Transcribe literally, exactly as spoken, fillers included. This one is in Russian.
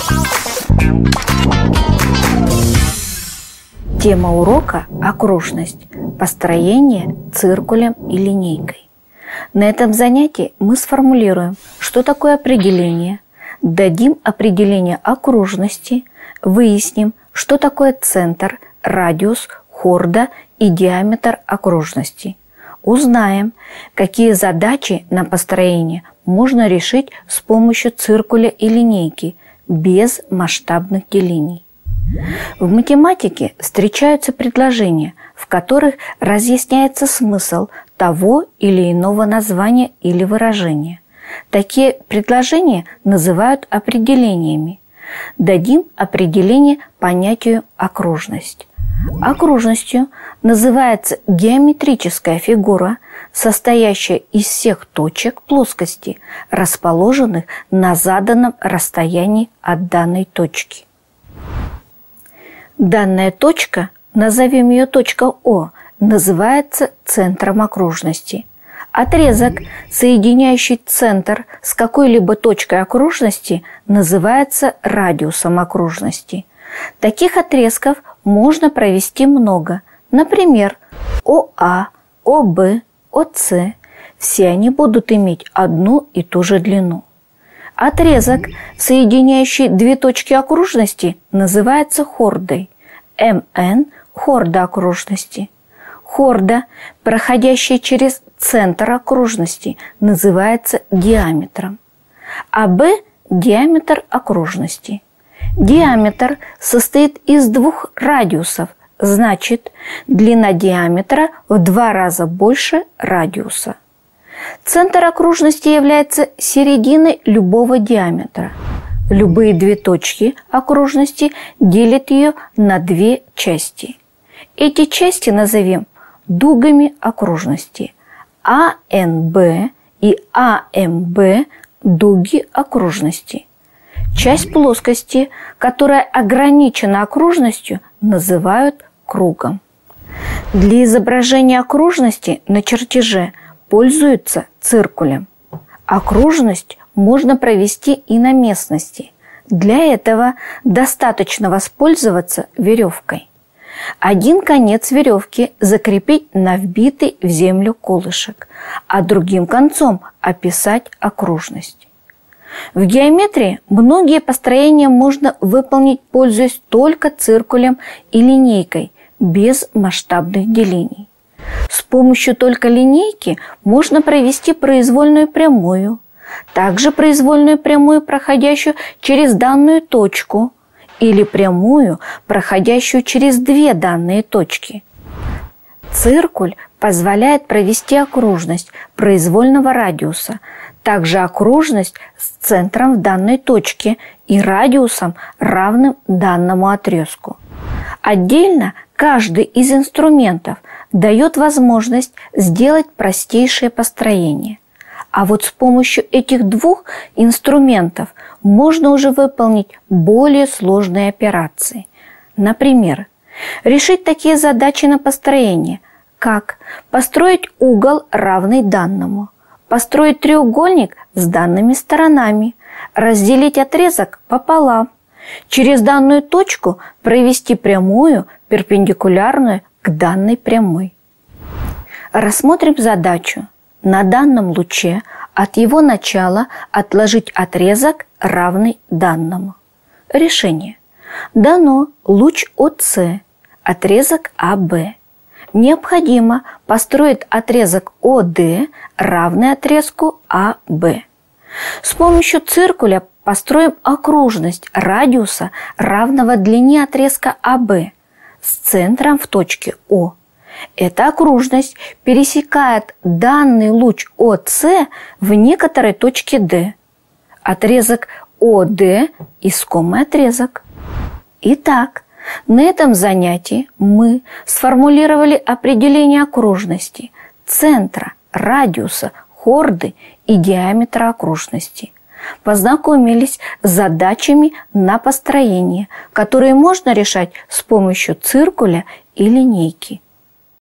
Тема урока – окружность, построение циркулем и линейкой. На этом занятии мы сформулируем, что такое определение, дадим определение окружности, выясним, что такое центр, радиус, хорда и диаметр окружности. Узнаем, какие задачи на построение можно решить с помощью циркуля и линейки без масштабных делений. В математике встречаются предложения, в которых разъясняется смысл того или иного названия или выражения. Такие предложения называют определениями. Дадим определение понятию окружность. Окружностью называется геометрическая фигура, состоящая из всех точек плоскости, расположенных на заданном расстоянии от данной точки. Данная точка, назовем ее точка О, называется центром окружности. Отрезок, соединяющий центр с какой-либо точкой окружности, называется радиусом окружности. Таких отрезков можно провести много. Например, ОА, ОБ, ОС. Все они будут иметь одну и ту же длину. Отрезок, соединяющий две точки окружности, называется хордой. МН – хорда окружности. Хорда, проходящая через центр окружности, называется диаметром. АБ – диаметр окружности. Диаметр состоит из двух радиусов, значит, длина диаметра в два раза больше радиуса. Центр окружности является серединой любого диаметра. Любые две точки окружности делят ее на две части. Эти части назовем дугами окружности. АНБ и АМБ – дуги окружности. Часть плоскости, которая ограничена окружностью, называют кругом. Для изображения окружности на чертеже пользуются циркулем. Окружность можно провести и на местности. Для этого достаточно воспользоваться веревкой. Один конец веревки закрепить на вбитый в землю колышек, а другим концом описать окружность. В геометрии многие построения можно выполнить, пользуясь только циркулем и линейкой, без масштабных делений. С помощью только линейки можно провести произвольную прямую, также произвольную прямую, проходящую через данную точку, или прямую, проходящую через две данные точки. Циркуль позволяет провести окружность произвольного радиуса, также окружность с центром в данной точке и радиусом, равным данному отрезку. Отдельно каждый из инструментов дает возможность сделать простейшее построение. А вот с помощью этих двух инструментов можно уже выполнить более сложные операции. Например, решить такие задачи на построение, как построить угол, равный данному, построить треугольник с данными сторонами, разделить отрезок пополам, через данную точку провести прямую, перпендикулярную к данной прямой. Рассмотрим задачу. На данном луче от его начала отложить отрезок, равный данному. Решение. Дано луч ОС, отрезок АБ. Необходимо построить отрезок ОД, равный отрезку АБ. С помощью циркуля построим окружность радиуса, равного длине отрезка АБ, с центром в точке О. Эта окружность пересекает данный луч ОС в некоторой точке D. Отрезок ОД – искомый отрезок. Итак, на этом занятии мы сформулировали определение окружности, центра, радиуса, хорды и диаметра окружности. Познакомились с задачами на построение, которые можно решать с помощью циркуля и линейки.